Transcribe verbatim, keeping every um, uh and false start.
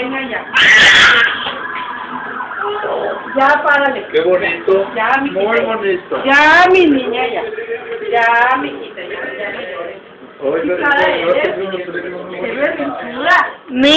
pequeña ya. Ya, párale. Qué bonito. Ya, mi Muy bonito. Ya, mi niña, ya. Ya, mi hijita, ya, ya no llores. Oye, Cara yo eres, tengo unos- qué berrinchuda.